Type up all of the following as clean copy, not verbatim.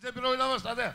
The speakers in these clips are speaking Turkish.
Cemiyeti bir oynaması hadi.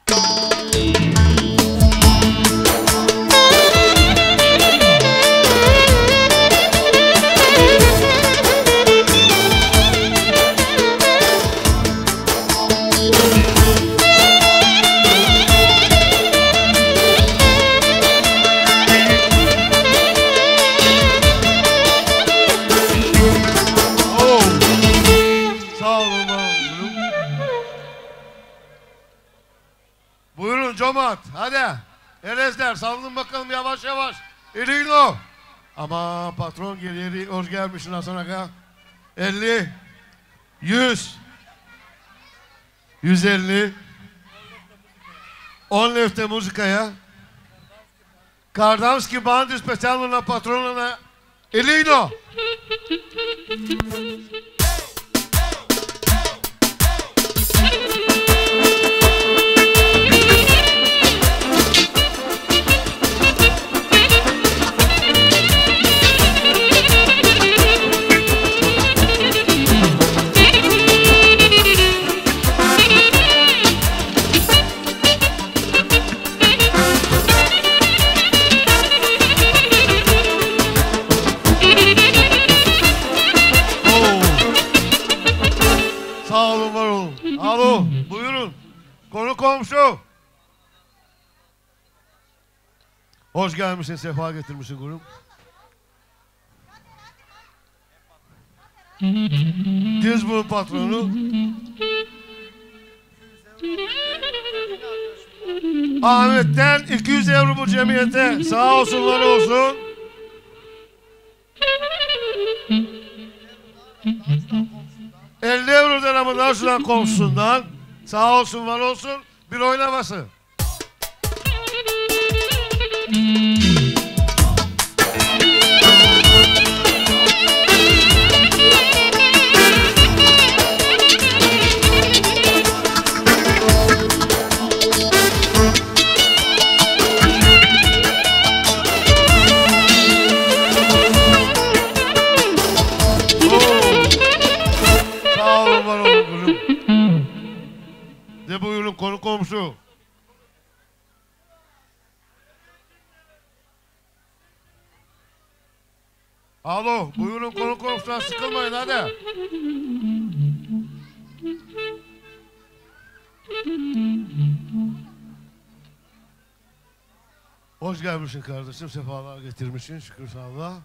Comat, hadi. Elezler, salının bakalım yavaş yavaş. İlino. Ama patron geliyor, hoş gelmişsin Hasan Aga. 50, 100, 150, 10 lefte muzikaya. Kardamski bandy specjalno na patrona na Ilino. Alo, buyurun. Konu komşu. Hoş gelmişsin, sefa getirmişsin kurum. Diz bunun patronu. Ahmet'ten 200 euro bu cemiyete. Sağ olsun, var olsun. €50 ama Narsu'dan komşusundan. Sağ olsun, var olsun. Bir oynaması. De buyurun konu komşu. Alo, buyurun konu komşudan sıkılmayın hadi. Hoş gelmişsin kardeşim, sefalar getirmişsin, şükür sağlığa.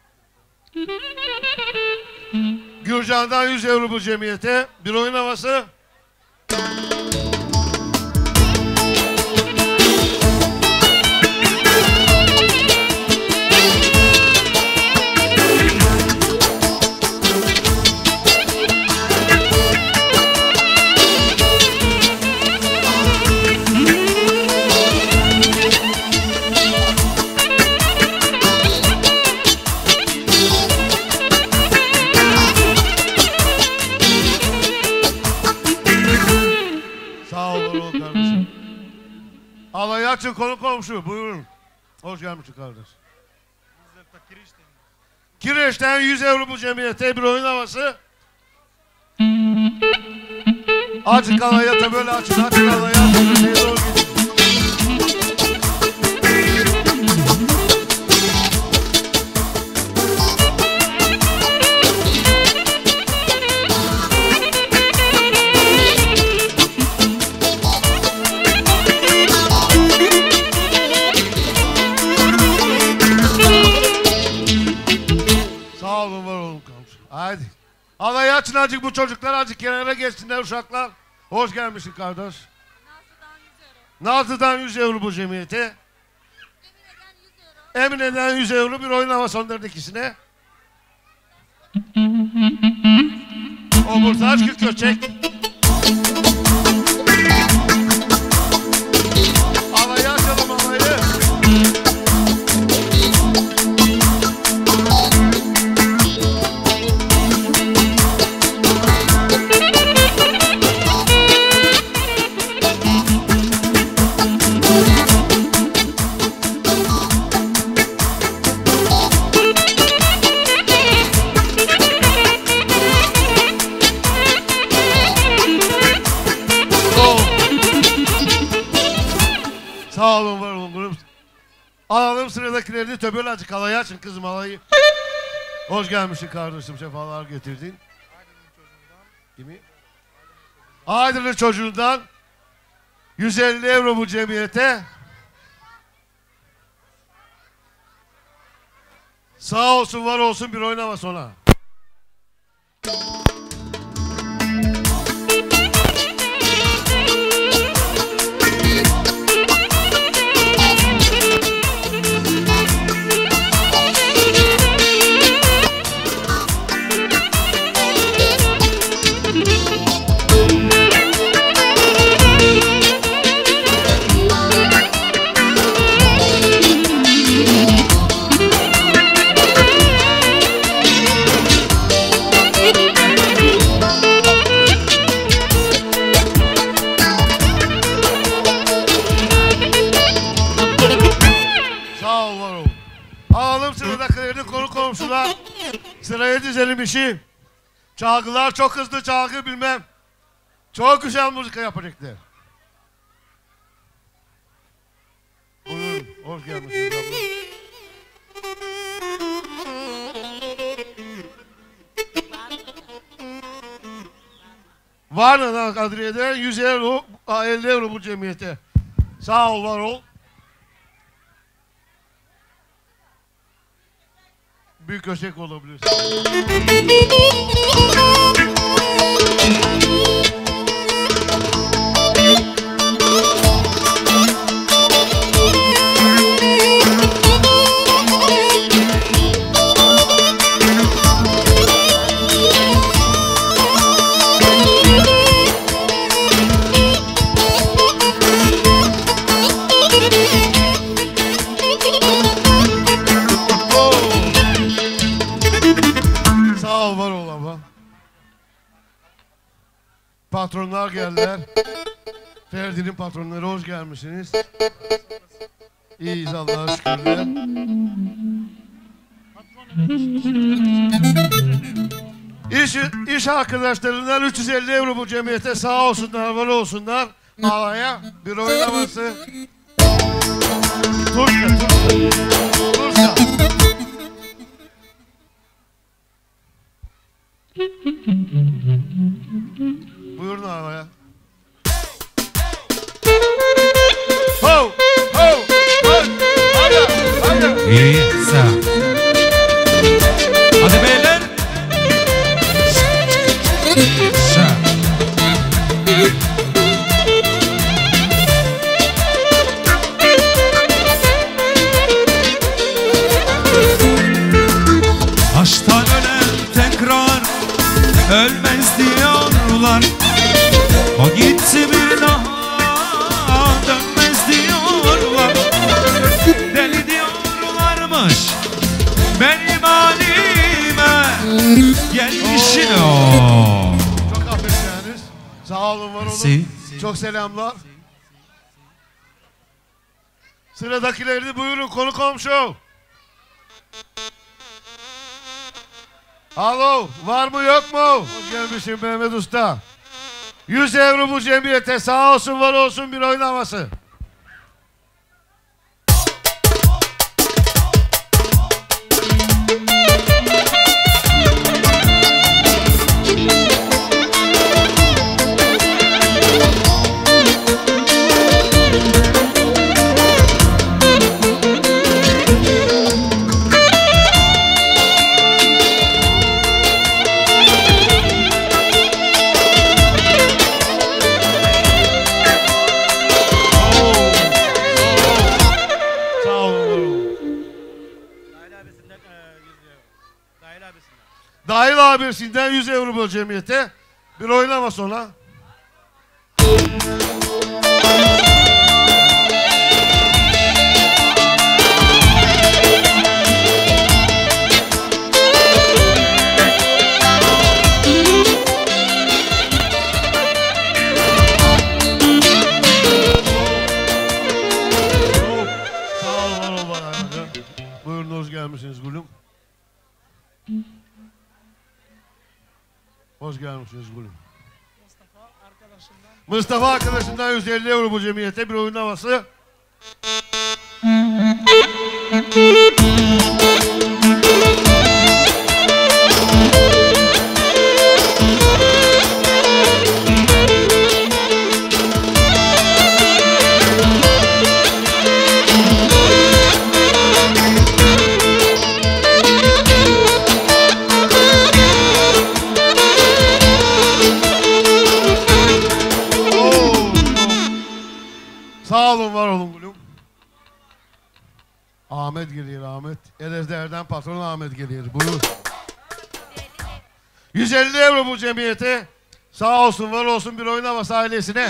Gürcan'dan 100 euro bu cemiyete, bir oyun havası. Alayı açın konu komşu, buyurun. Hoş gelmişsin kardeş. Kireç'ten 100 euro bu cemiyete, bir oyun havası. Açık alayı da böyle açın alayı açın. Hadi. Alayı açın azıcık, bu çocuklar azıcık kenara geçsinler uşaklar. Hoş gelmişsin kardeş. Nazlı'dan 100 euro bu cemiyete. Emine'den 100 euro bir oyun havası onların ikisine. Omurta aşkı köçek. Alayı açalım alayı. Sağ olun, var olun gülüm. Alalım sıradakilerini, Töbel Hacı Kalay'ı açın kızım, alayı. Hoş gelmişsin kardeşim, sefalar getirdin. Kimi? Aydın'ın çocuğundan 150 euro bu cemiyete. Sağ olsun, var olsun, bir oynama sonra. Sıraya dizelim işi. Çalgılar çok hızlı çalgı, bilmem. Çok güzel müzik yapacaklar. Buyurun, hoş gelmişsiniz abla. Var mı Kadriye'den 100 euro, 50 euro bu cemiyete. Sağ ol, var ol. Büyük köşek olabilir. Patronlar geldiler. Ferdi'nin patronları, hoş gelmişsiniz. İyiyiz Allah'a şükürler. İş arkadaşlarından 350 euro bu cemiyete, sağ olsunlar, var olsunlar. Alaya bir oynaması. Turşa. Buyurun arabaya. Ho! Ho! Hadi! İyi, sağ. Hadi beyler. Sağ. Aşktan ölen tekrar ölmez diyorlar. O gitti bir daha dönmez diyorlar. Deli diyorlarmış benim halime. Gelmişin o. Çok affedersiniz. Sağ olun, var olun. Çok selamlar. Sıradakilerini buyurun, konu komşu. Alo, var mı yok mu? Hoş gelmişsin Mehmet Usta. 100 euro bu cemiyete, sağ olsun, var olsun, bir oynaması. Dahil abisinden 100 euro bu cemiyete. Bir oynama sonra. Sağ ol, var ol bana. Buyurun, hoş gelmişsiniz gülüm. Hoş gelmişsiniz gülüm. Mustafa arkadaşından 150 euro bu cemiyete, bir oyun havası. Sağ olun, var olun gülüm. Ahmet geliyor, Ahmet. Elezler'den patron Ahmet geliyor. Buyur. 150 euro bu cemiyete. Sağ olsun, var olsun bir oyun havası ailesine.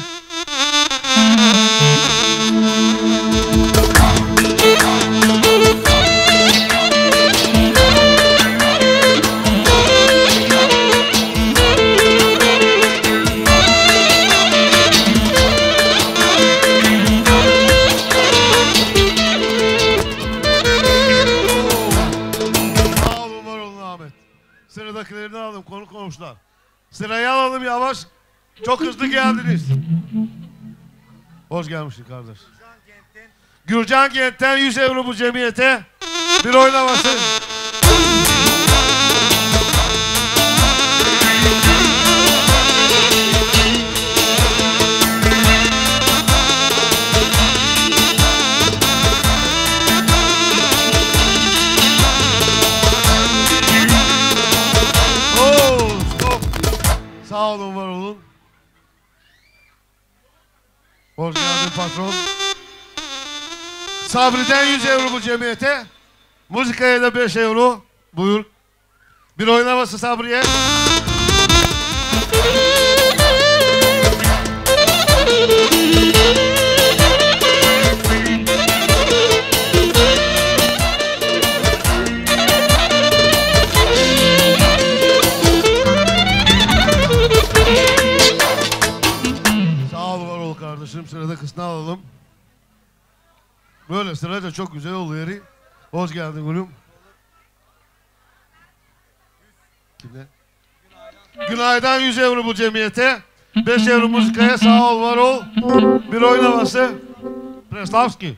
Sıradakilerini alalım, konu komşular. Sırayı alalım yavaş. Çok hızlı geldiniz. Hoş gelmişsin kardeş. Gürcan Kent'ten 100 euro bu cemiyete. Bir oynaması. Sağ olun, var olun. Hoş geldin patron. Sabri'den 100 euro bu cemiyete. Müzikaya da 5 euro. Buyur. Bir oynaması Sabri'ye. Kardeşim sırada kısmını alalım. Böyle sırayla çok güzel oluyor. Hoş geldin gülüm. Kimde? Günay'dan 100 euro bu cemiyete. 5 euro müzikaya, sağ ol, var ol. Bir oynaması. Preslavski.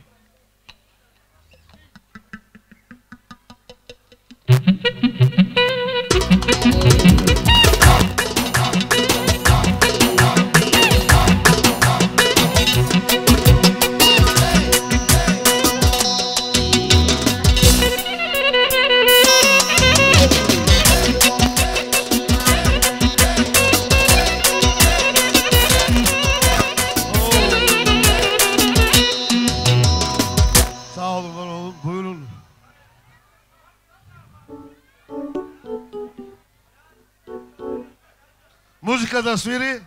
Música da Swiri.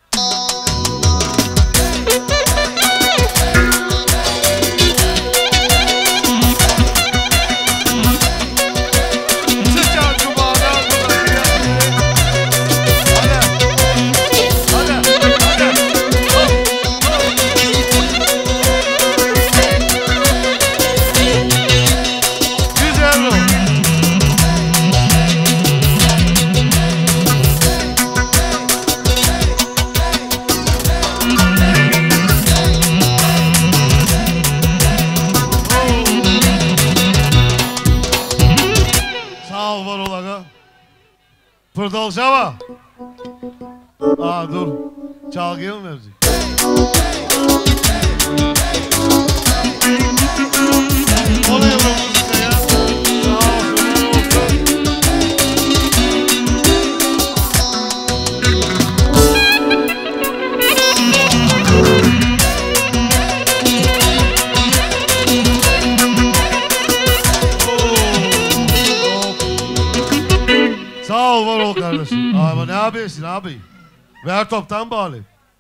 Продолжава. Dur. Çalgıya mı verecek? Oluyor bu müzikaya. Sağ olsun. Sağ ol, var ol kardeşim. Ama ne yapıyorsun abi? Ver toptan bağlı.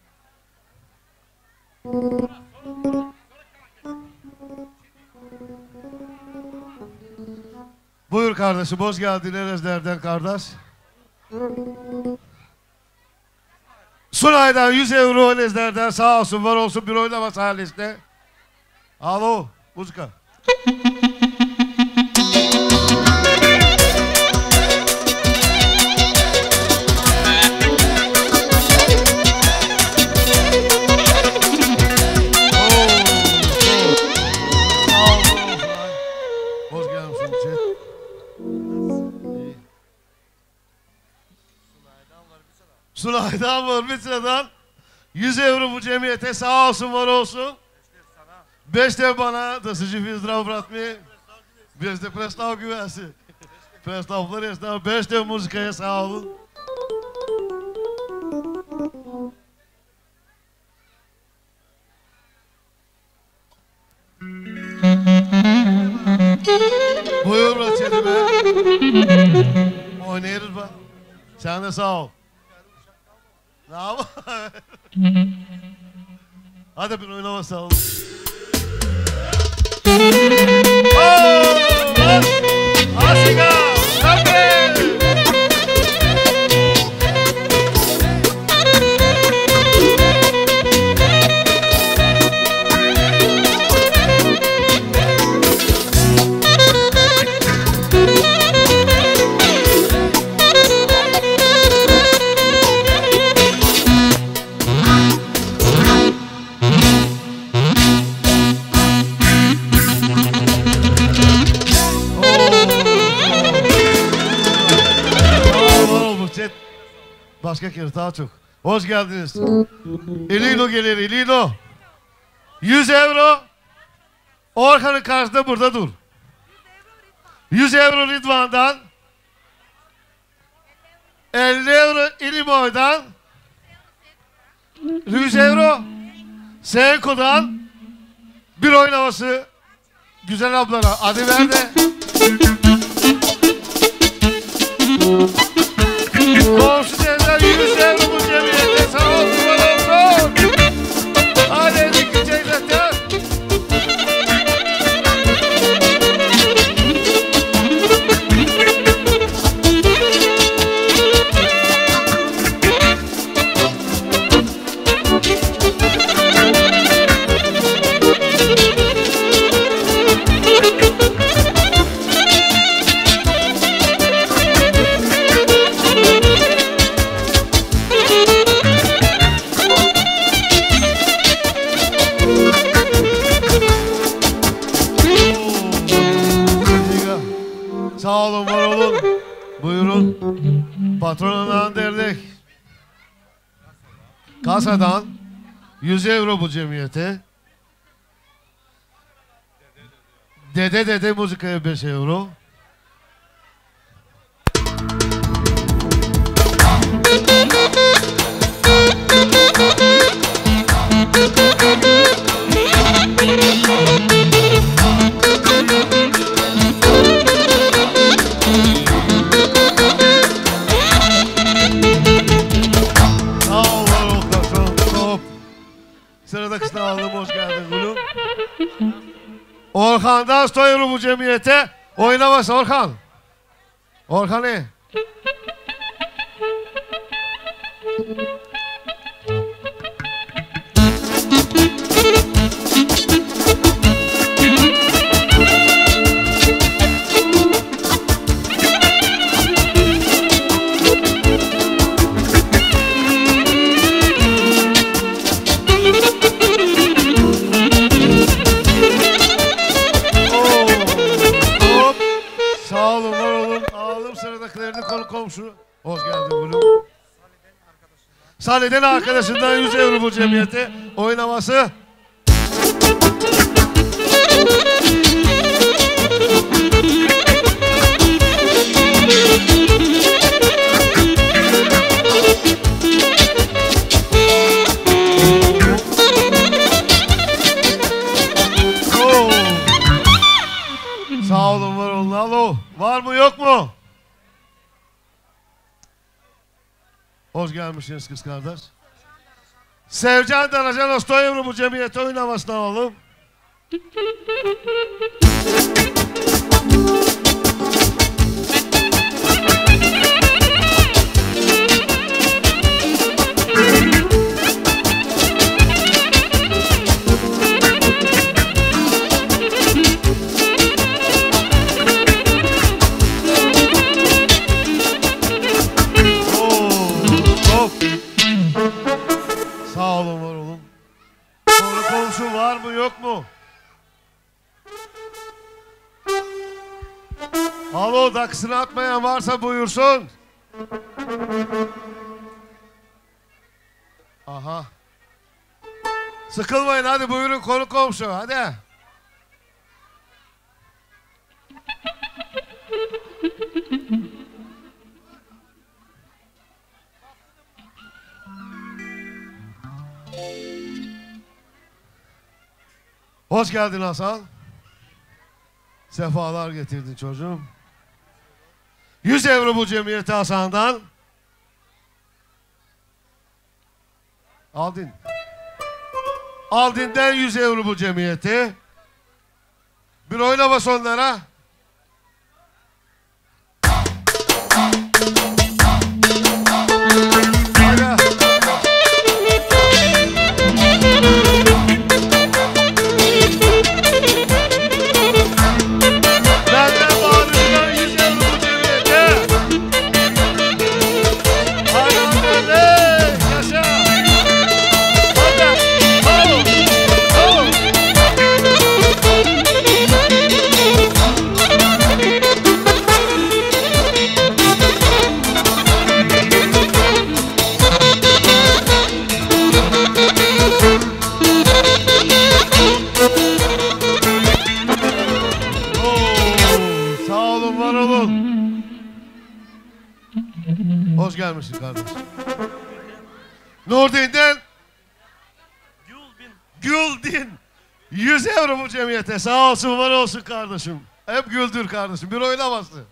Buyur kardeşim, hoş geldin Erezler'den kardeş. Sunay'dan 100 euro Erezler'den, sağ olsun, var olsun, bir oynaması halinde. Alo, müzika. Sunay'dan Vurmitsa'dan 100 euro bu cemiyete, sağ olsun var olsun. 5 de bana da sıcı fizdrav bırakmayı. 5 de prestav güvesi. Prestavları esnaf, 5 de müzikaya sağ olun. Buyur Raçeli be. Oynayırız bak. Sen de sağ ol. Ne yapalım? Hadi bir oynama sağ ol. Asiga! Tabii! Başka kere daha çok. Hoş geldiniz. İlino gelir, İlino. 100 euro. Orhan'ın karşısında burada dur. 100 euro Ridvan'dan. 50 euro İlimoy'dan. 100 euro Senko'dan. Bir oyun havası güzel ablana. Hadi ver de. Komşu teyzeler 100 euro bu cemiyete, sağ olsun var olsun. Hadi edik teyzeler. Sağ olun, var olun. Buyurun. Patronundan derdik. Kasadan 100 euro bu cemiyete. Dede müzikaya 5 euro. Sıradaki sınavım, hoş geldin gülüm. Orhan'dan 100 euro bu cemiyete. Oynaması Orhan. Orhan ne? Komşu. Hoş geldin gülüm. Salih'den arkadaşından 100 euro bu cemiyete. Oynaması. Sağ olun, var olun. Alo. Var mı yok mu? Hoş gelmişsiniz kız kardeş. Sevcan Daracan Ostoyevru bu cemiyete oynamasına oğlum. Sağ olun, var olun. Sonra komşu var mı yok mu? Alo, dakisini atmayan varsa buyursun. Aha. Sıkılmayın hadi buyurun konu komşu hadi. Hoş geldin Hasan. Sefalar getirdin çocuğum. 100 euro bu cemiyete Hasan'dan. Aldın. Aldin'den 100 euro bu cemiyete. Bir oynama sonlara. Hoş gelmişsin kardeşim. Nurdin'den Güldin 100 euro bu cemiyete. Sağ olsun var olsun kardeşim. Hep güldür kardeşim. Bir oynamasın.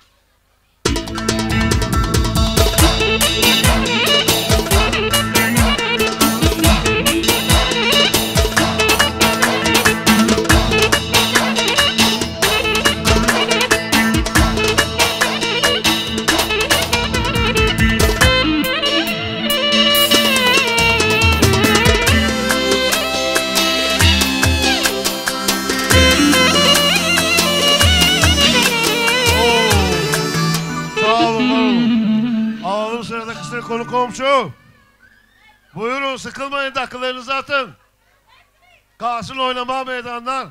Konu komşu. Buyurun sıkılmayın dakikalarınızı atın. Kalsın oynama meydanlar.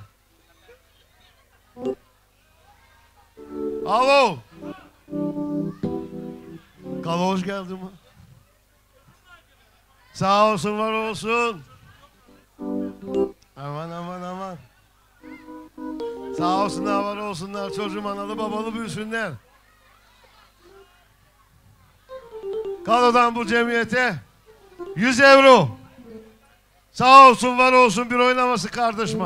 Alo. Kalo hoş geldin mi? Sağ olsun var olsun. Aman aman aman. Sağ olsunlar var olsunlar çocuğum analı babalı büyüsünler. Kalo'dan bu cemiyete 100 euro. Sağ olsun var olsun bir oynaması kardeşime.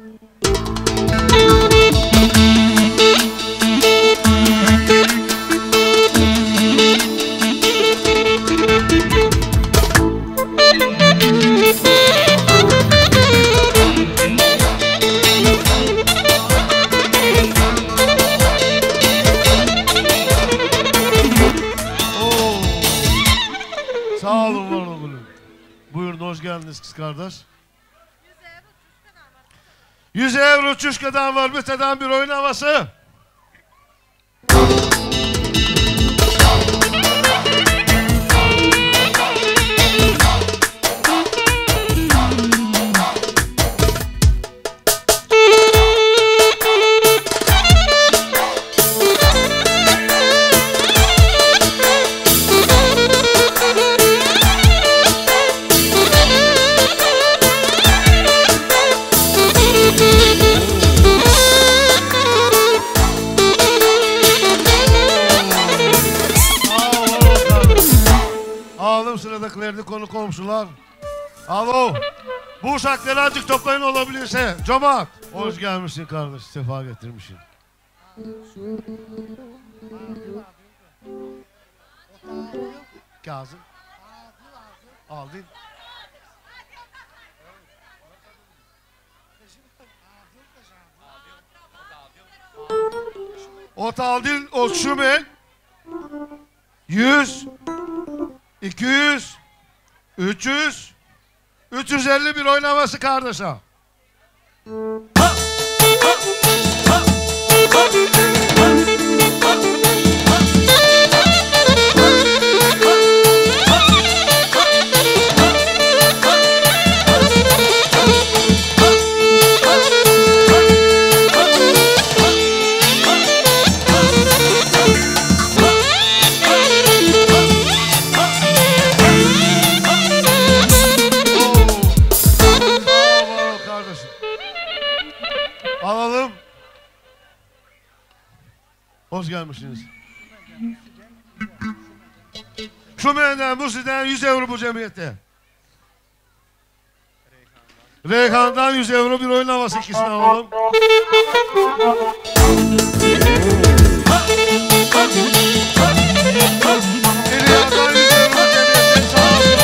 Sağ olun var olun. Buyurun hoş geldiniz kız kardeş. 100 euro çüşkadan var biteden bir oyun havası. Sıradakilerini konu komşular. Alo. Bu uşakları azıcık toplayın olabilirse. Cömert. Hoş gelmişsin kardeş. Sefa getirmişsin. Kazım. Aldın. Ot aldın. Ot şumen. 100. 200, 300, 350 bir oynaması kardeşe. Hoş gelmişsiniz. Şumeyden, Musi'den 100 euro bu cemiyette. Reyhan'dan 100 euro bir oyun havası ikisini alalım. İlyas'dan 100 euro cemiyette sağ olsun.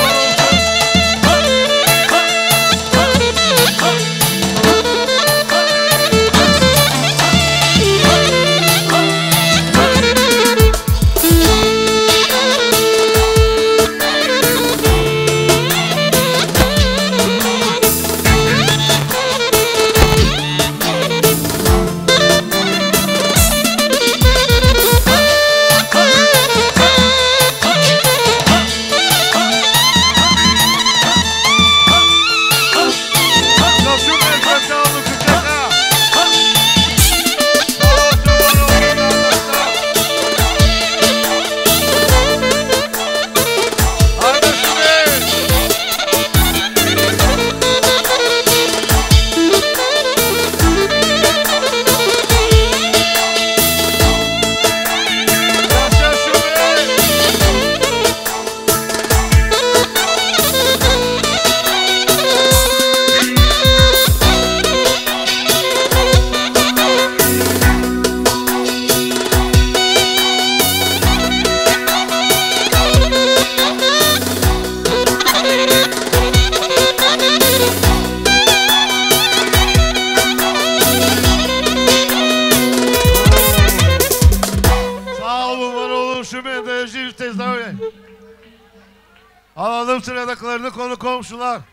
Alalım sıradakilerini konu komşular.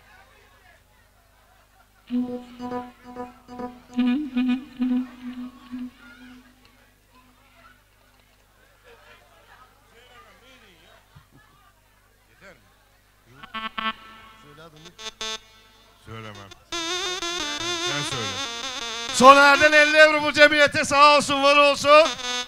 Söylemem. Sen söyle. Soner'den 50 euro bu cemiyete sağ olsun var olsun.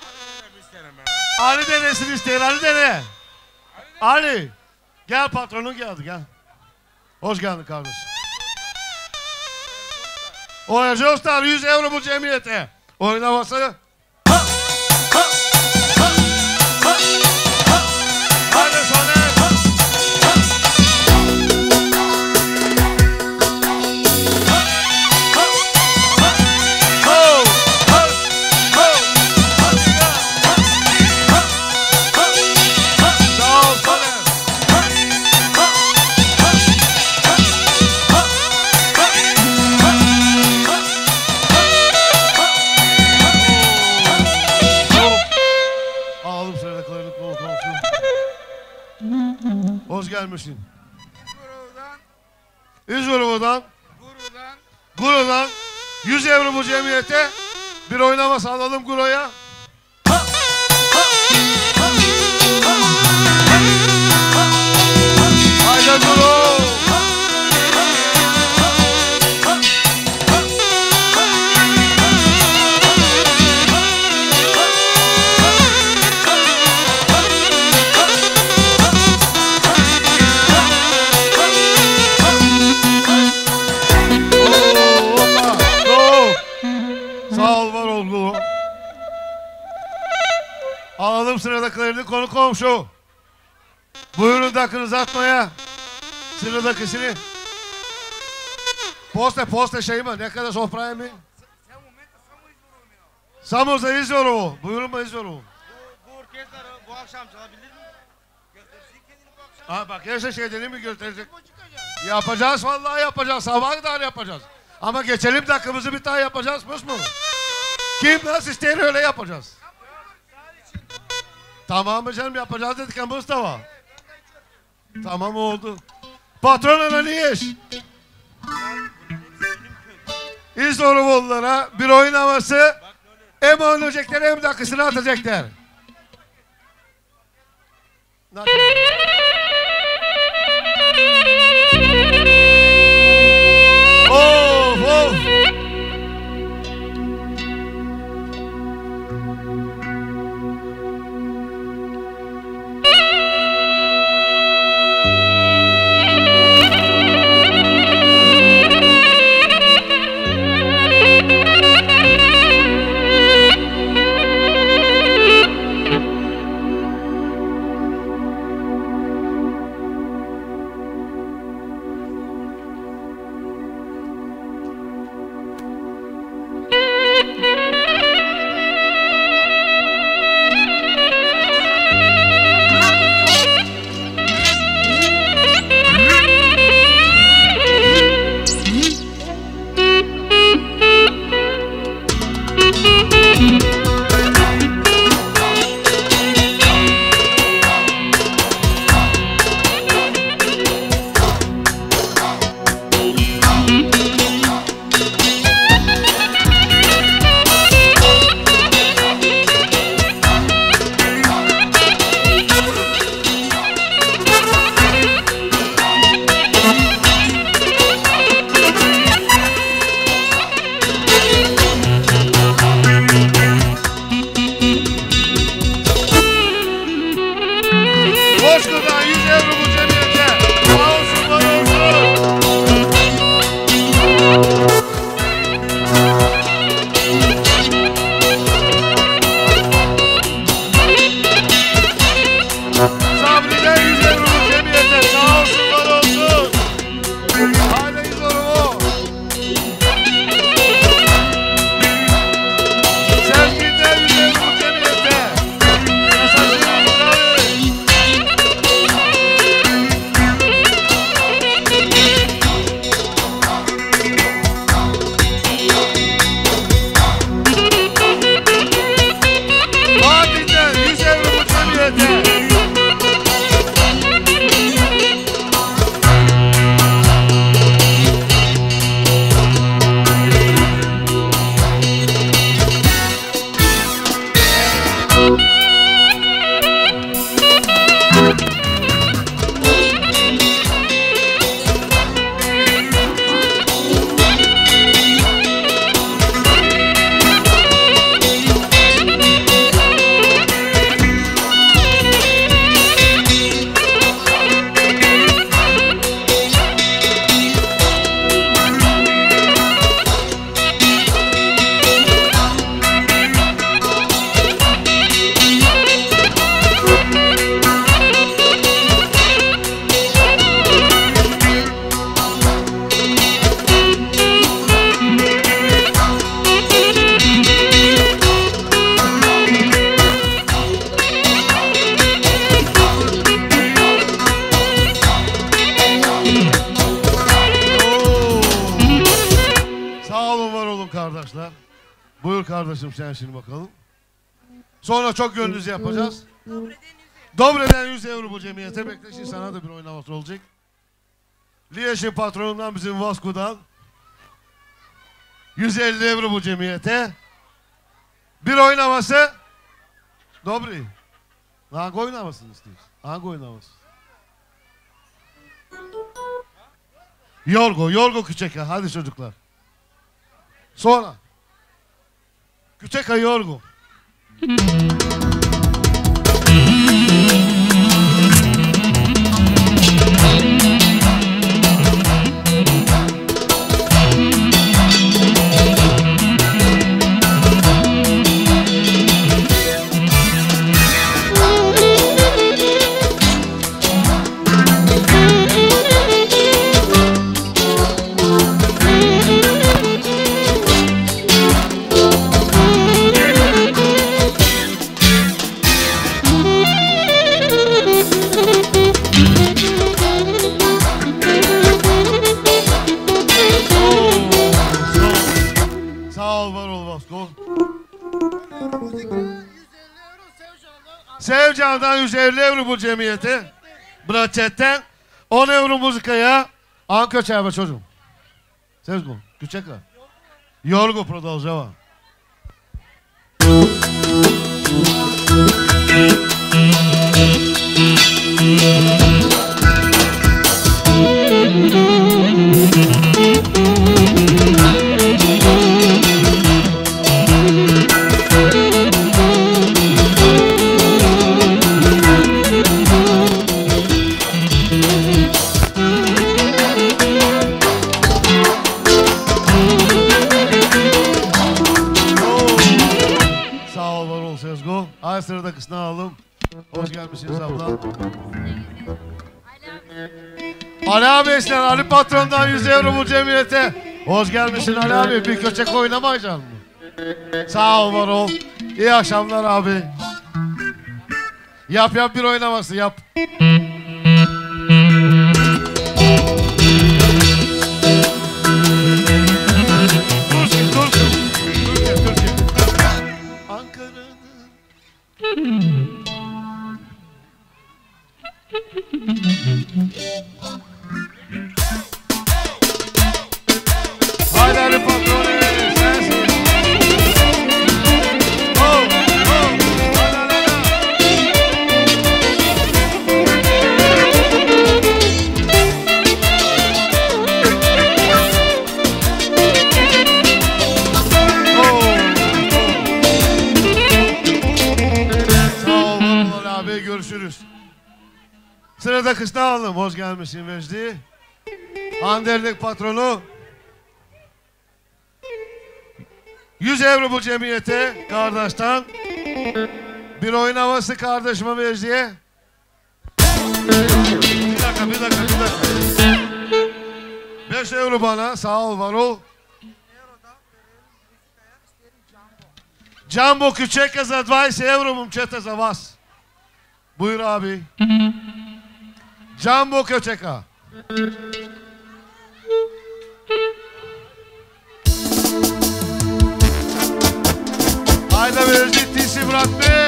Ali denesini isteyin Ali dene. Ali. Gel patronun geldi gel. Hoş geldin kardeşim. O Ercostar 100 euro bu cemiyete. Oynaması. Hadi Soner. Hoş gelmişsin. İzmir'den, Guru'dan 100 euro bu cemiyete bir oynama sağlayalım Guru'ya. Haydi Guru. Alalım sıradakilerini konu komşu. Buyurun dakınızı atmaya. Sıradakisini. Posta şey mi? Ne kadar sofraya mı? Samur'da izliyorum o. Buyurun mu izliyorum? Bu orkestrar bu akşam çalabilir mi? Göstersin kendini bu akşam. Ha bak her şeyleri mi gösterecek? Yapacağız vallahi yapacağız. Sabaha kadar yapacağız. Ama geçelim dakikamızı bir daha yapacağız mı? Kim nasıl ister öyle yapacağız. Tamam mı canım yapacağız dedik ama Mustafa. Tamam oldu. Patron ana ne iş? İzoroğullara bir oyun havası hem oynayacaklar hem dakikasını atacaklar. Of of. kardeşler. Buyur kardeşim sen şimdi bakalım. Sonra çok gönlünüzü yapacağız. Dobre'den 100 euro bu cemiyete. Bekle şimdi sana da bir oynaması olacak. Liège'in patronundan bizim Vasco'dan 150 euro bu cemiyete. Bir oynaması. Dobri. Hangi oynamasını istiyorsun? Hangi oynaması? Yorgo Küçeka. Hadi çocuklar. Sonra. Küçeka Yorgo. Sevcan'dan 150 euro bu cemiyete. Braçetten 10 euro muzikaya. Anka çayba çocuğum. Sevgo, Küçeka. Yorgo продолжава. Ay sırada kısmını alalım. Hoş gelmişsiniz abla. Ali abi esner, Ali patrondan 100 euro bu cemiyete. Hoş gelmişsin Ali abi. Bir köçek oynamayacaksın mı? Sağ ol var ol. İyi akşamlar abi. Yap bir oynaması yap. Türkiye. Ankara'nın haydi Ali patronu sensin. Oh, görüşürüz. Sırada kısna alalım. Hoş gelmişsin Vecdi. Anderlik patronu 100 euro bu cemiyete kardeşten. Bir oynaması kardeşime Vecdi'ye. Bir dakika. 5 euro bana. Sağ ol var ol. Jumbo Küçeka za 20 euro momčeta za vas. Buyur abi. Jumbo Küçeka. Haydi Vecdi tisi bırakma.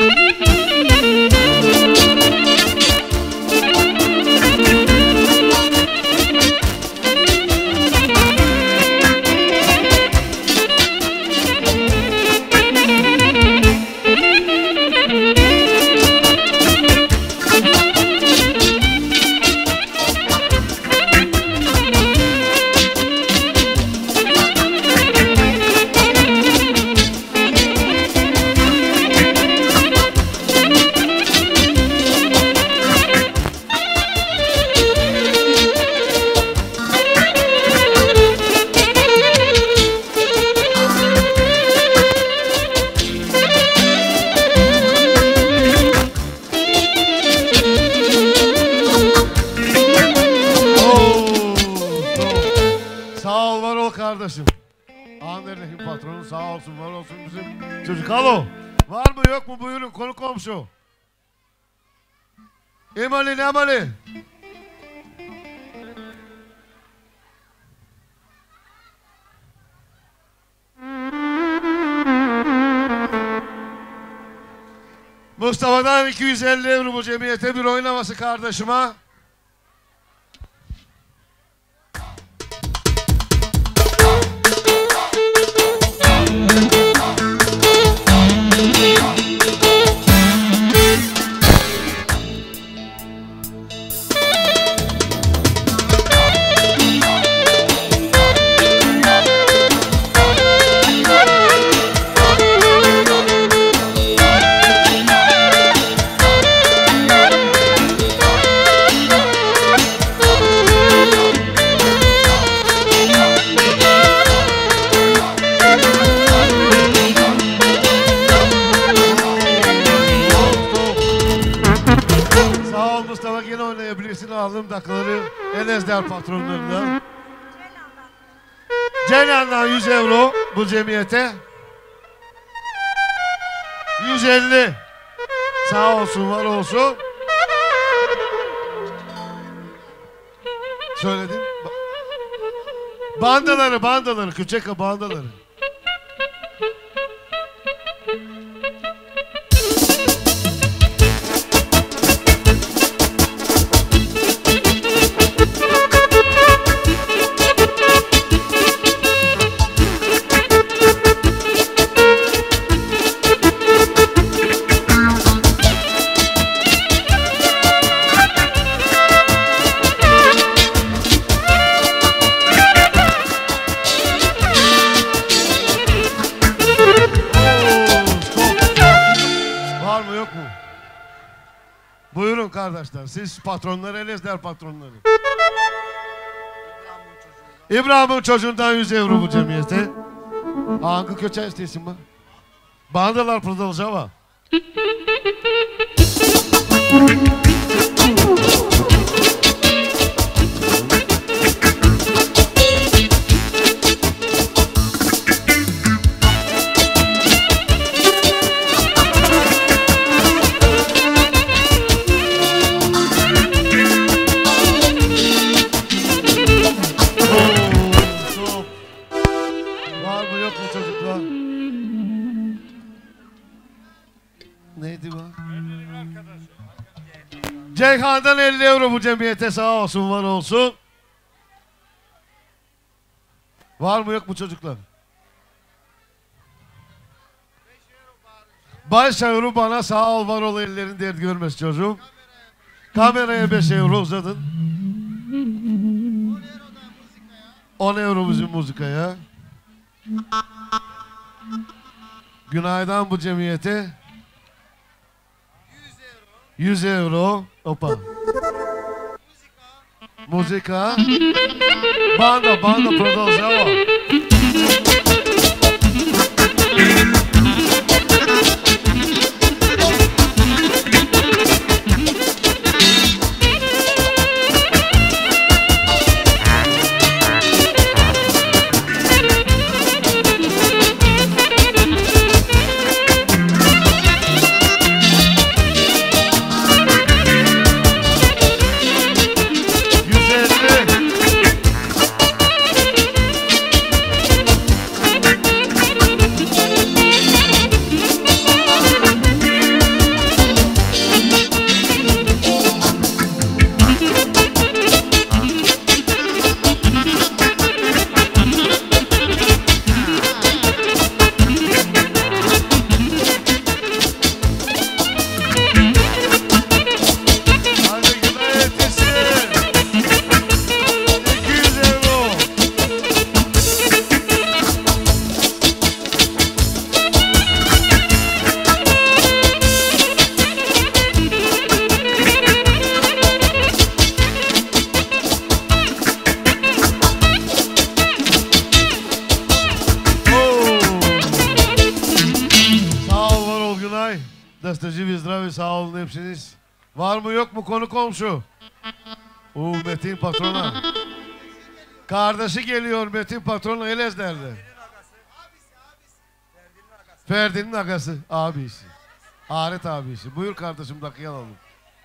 Kardeşim. Anderlecht'in patronu sağ olsun var olsun bizim çocuk. Alo. Var mı yok mu buyurun konu komşu. Emali ne amali? Mustafa'dan 250 euro bu cemiyete bir oynaması kardeşime. Aldığım dakikaları Enes'ler patronlarından. Ceylan'dan 100 euro bu cemiyete. 150. Sağ olsun, var olsun. Söyledim. Bandaları, küçük bandaları. Buyurun kardeşler, siz patronlar, Enes'ler patronları. İbrahim'in çocuğundan 100 euro bu cemiyete. Hangi köçe istesin bu? Bandalar продолжава. Neydi bu? Ceyhan'dan 50 euro bu cemiyete, sağ olsun, var olsun. Var mı yok mu çocuklar? 5 euro bana, sağ ol, var ol, ellerin dert görmez çocuğum. Kameraya 5 euro uzadın. 10 euro bizim müzikaya. Günaydın bu cemiyete. 100 euro. Opa. Muzika. Banda продолжава. Desteci zdravi, sağ olun hepsiniz. Var mı yok mu konu komşu? Metin patrona. Kardeşi geliyor Metin patrona, Elezler'de. Ferdi'nin agası, abisi. Aret abisi. Buyur kardeşim, dakika alalım.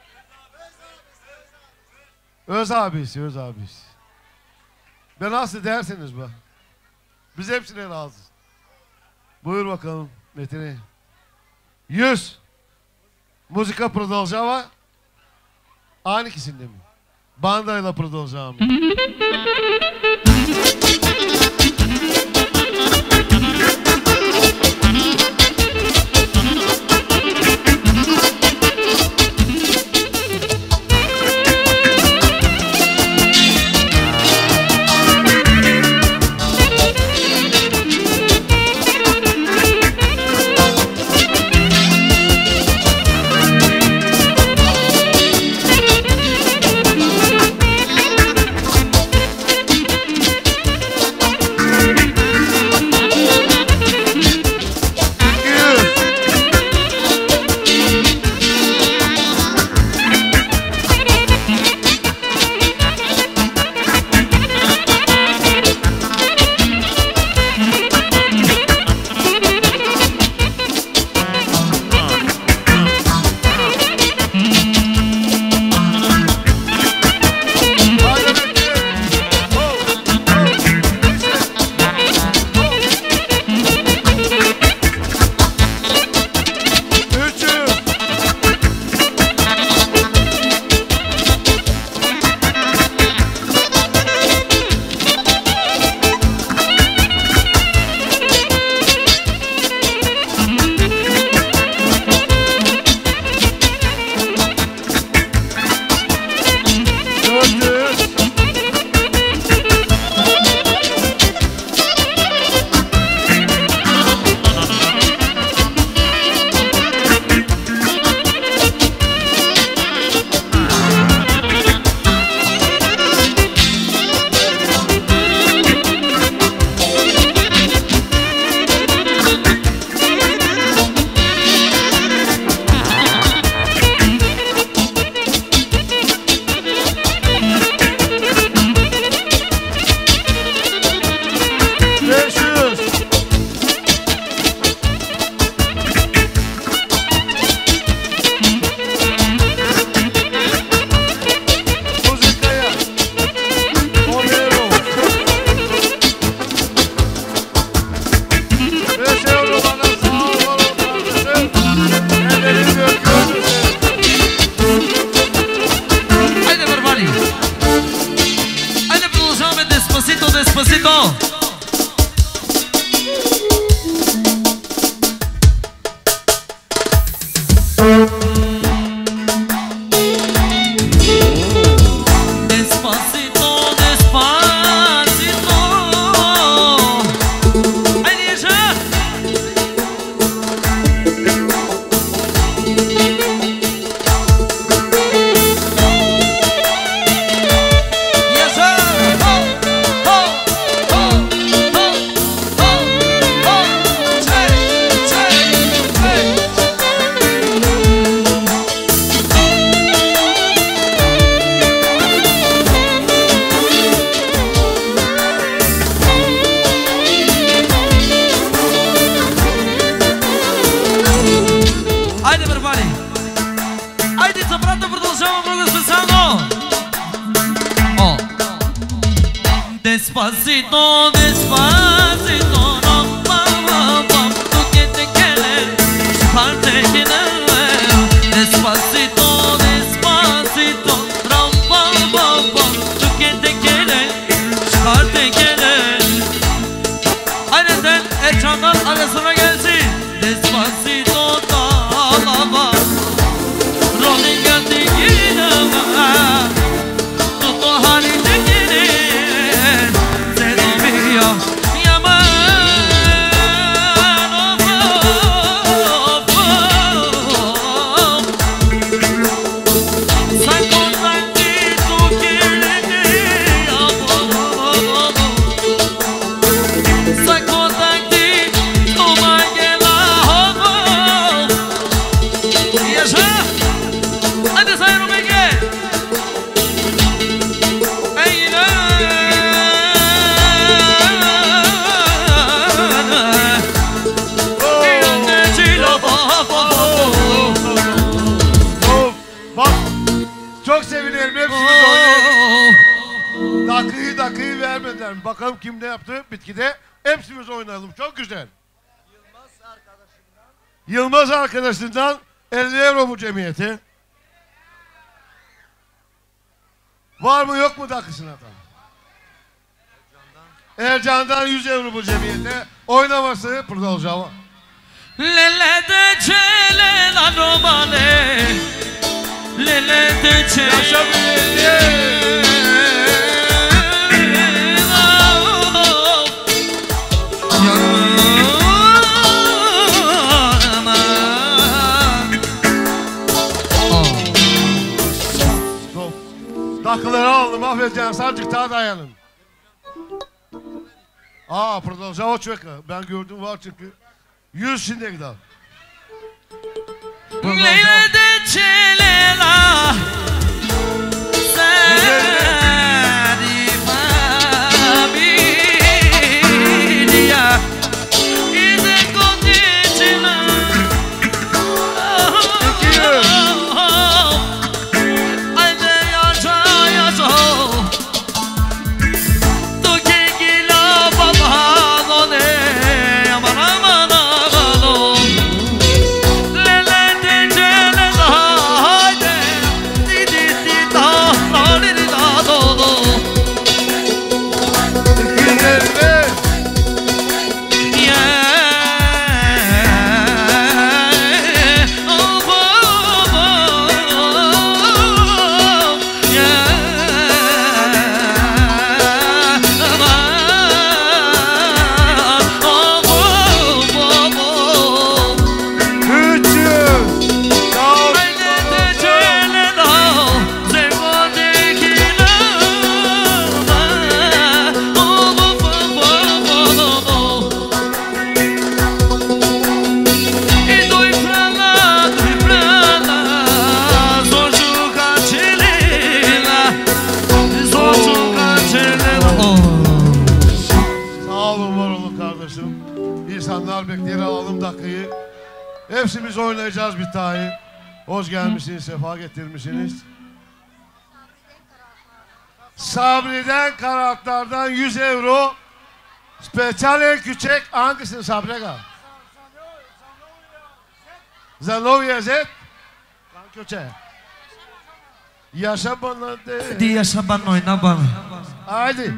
Öz abisi. Ben nasıl dersiniz be? Biz hepsine razıyız. Buyur bakalım Metin'e. 100. Muzika продолжава. Anikisinde mi? Bandayla продолжаваме. Despacito, despacito, rom, pam, pam, tu que te quieres, parte que no. Despacito, despacito, rom, pam, pam, tu que te quieres, parte que no. Aynen ekranlar arasına gelsin. Despacito, dağlama, rolling geldi yine. Tuttu halinde girin, sevmiyor. Dakikayı vermediler. Bakalım kim ne yaptı bitkide. Hepsimiz oynayalım. Çok güzel. Yılmaz arkadaşından 50 euro bu cemiyete. Var mı yok mu dakısına tam? Ercan'dan 100 euro bu cemiyete. Oynaması продолжава. Lele de çele la romane. Lele de çele. Yaşa milleti. Takıları aldım, affedeceğim. Sadece daha dayanın. Продолжава çöke. Ben gördüm var çünkü. 100 şimdi gider. Lele de çele la. Hepsimiz oynayacağız bir tane. Hoş gelmişsiniz, sefa getirmişsiniz. Sabri'den Karatlar'dan 100 euro. Speçal en küçük hangisini Sabri'ga? Zanovya Z. Köçe. Yaşa bana de. Hadi yaşa bana oyna bana. Haydi.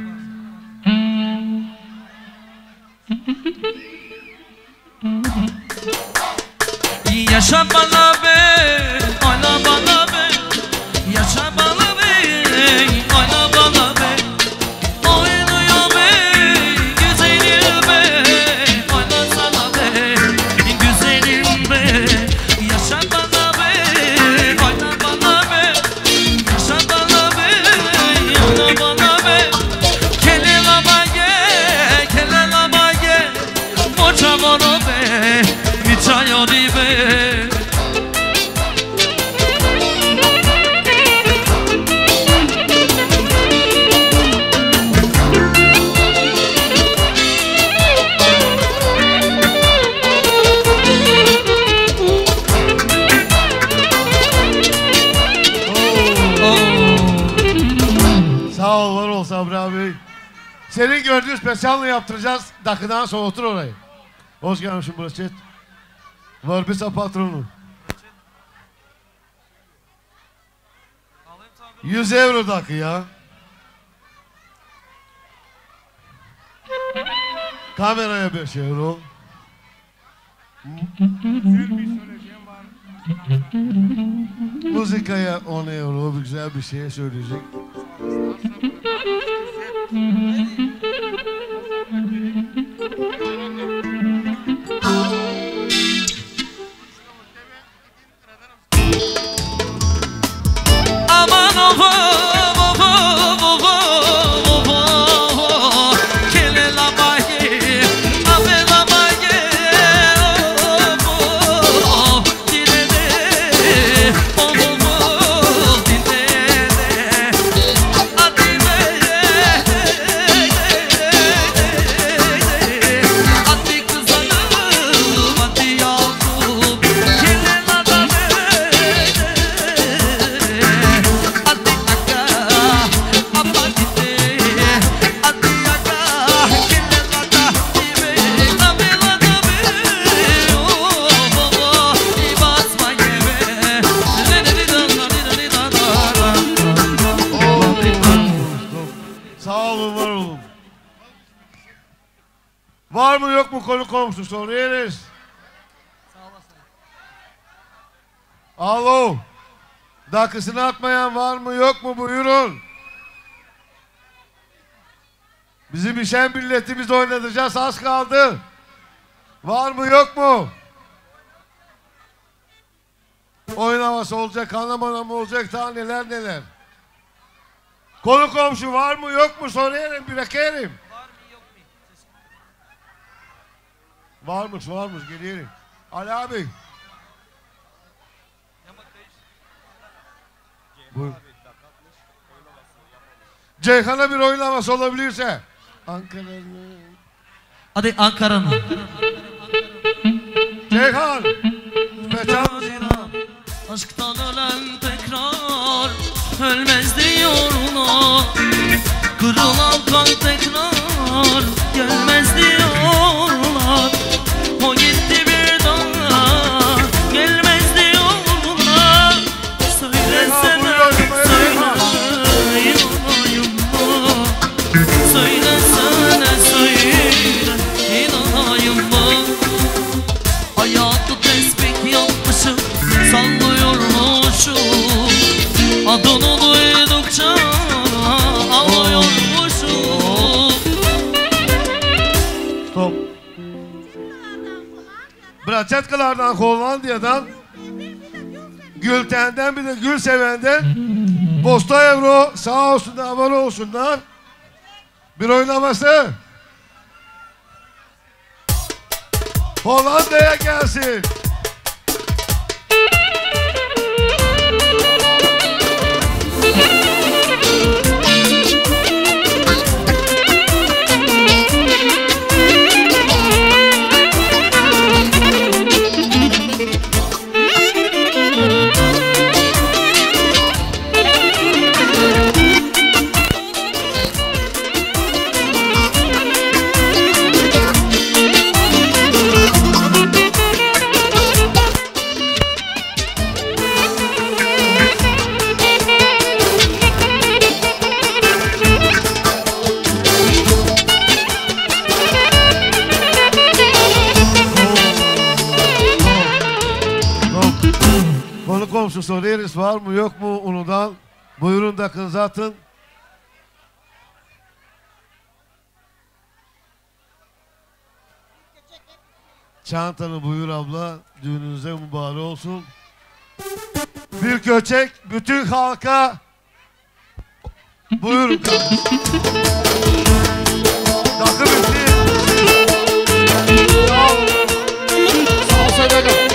Yaşa bana be, oyna bana be. Yaşa bana be, oyna bana be. Oynuyor be, güzelim be. Oyna sana be, güzelim be. Yaşa bana be, oyna bana be. Yaşa bana be, oyna bana be. Kele lama ge, moça moro be. Miçayo di be. Sağ ol, var ol Sabri abi. Senin gördüğün spesyalını yaptıracağız. Dakıdan sonra otur orayı. Hoş gelmişsin burası. Varbisa patronu. 100 euro dakı ya. Kameraya 5 euro. Müzikaya 10 euro. Güzel bir şey söyleyecek. Aman kele lama ge, ave lama ge, dile de, dile de, adile de. Var mı yok mu konu komşu soruyoruz. Alo. Dakısını atmayan var mı yok mu buyurun. Bizim işen milletimiz oynatacağız az kaldı. Var mı yok mu? Oynaması olacak, anlamana mı olacak, daha neler neler. Konu komşu var mı yok mu soruyorum, bir ekerim. Varmış, geliyorum. Ali abi. Buyur. Ceyhan'a bir oynaması olabilirse. Ankara'nın. Hadi Ankara'nın. Ceyhan. Peçan. Aşktan ölen tekrar ölmez diyorlar. Kırılan kalp tekrar gelmez diyorlar. O gitti bir daha gelmez diyorlar. Söylesene, söyle inanayım mı? Söylesene, söyle inanayım mı? Hayatı tesbih yapmışım, sallıyormuşum. Adını duydukça ağlıyormuşum. Stop. Braçetkalardan, Hollandiya'dan, Gülten'den bir de Gül Seven'den, Posta Evro sağ olsunlar, var olsunlar. Bir oynaması. Hollanda'ya gelsin. Konu komşu soruyoruz, var mı yok mu unudan. Buyurun da kız atın. Çantanı buyur abla, düğününüze mübarek olsun. Bir köçek bütün halka buyurun kardeşim. Takım bitti. Sağ ol. Sağ ol Sedaka.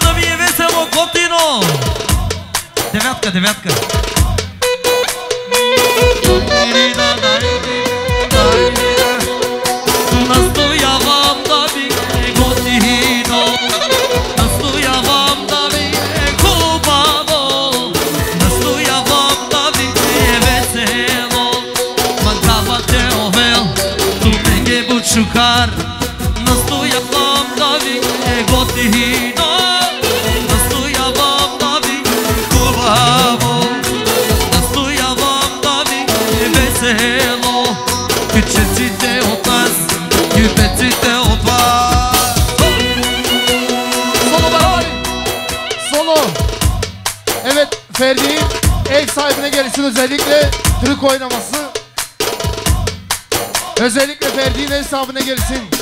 да ви е весело, готино! Девятка, девятка. Настоявам да ви е готино, настоявам да ви е хубаво, настоявам да ви е весело. Мантавате овел, туменге бучукар, настоявам да ви е готино, настоявам да ви е хубаво, настоявам да ви е весело. Küçücükte olmaz, küpecikte olmaz. Solo beraber. Solo. Evet, Ferdi'nin ev sahibine gelsin, özellikle tırık oynaması. Özellikle Ferdi'nin ev sahibine gelsin.